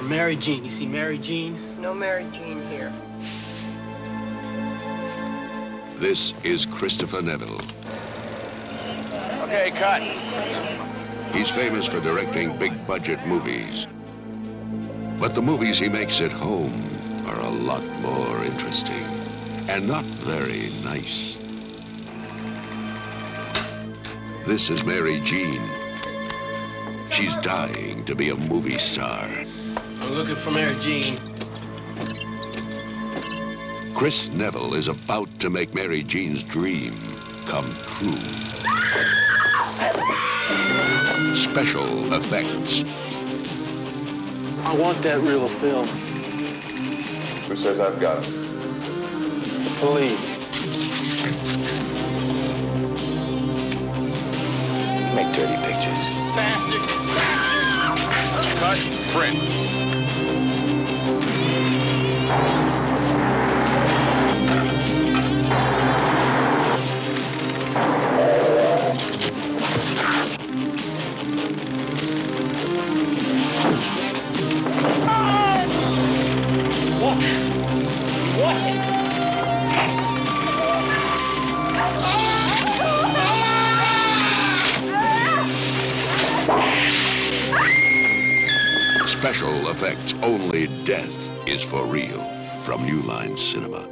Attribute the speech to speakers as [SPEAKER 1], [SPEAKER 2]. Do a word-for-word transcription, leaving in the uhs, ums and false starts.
[SPEAKER 1] for Mary Jean. You see Mary Jean?
[SPEAKER 2] There's no Mary Jean here.
[SPEAKER 3] This is Christopher Neville.
[SPEAKER 4] Okay, cut.
[SPEAKER 3] He's famous for directing big-budget movies. But the movies he makes at home are a lot more interesting and not very nice. This is Mary Jean. She's dying to be a movie star.
[SPEAKER 1] I'm looking for Mary Jean.
[SPEAKER 3] Chris Neville is about to make Mary Jean's dream come true. Special effects.
[SPEAKER 1] I want that reel of film.
[SPEAKER 4] Who says I've got it?
[SPEAKER 1] The police.
[SPEAKER 5] Make dirty pictures.
[SPEAKER 1] Bastard! Bastard!
[SPEAKER 4] Cut, print.
[SPEAKER 1] Watch it!
[SPEAKER 3] Special effects. Only death is for real. From New Line Cinema.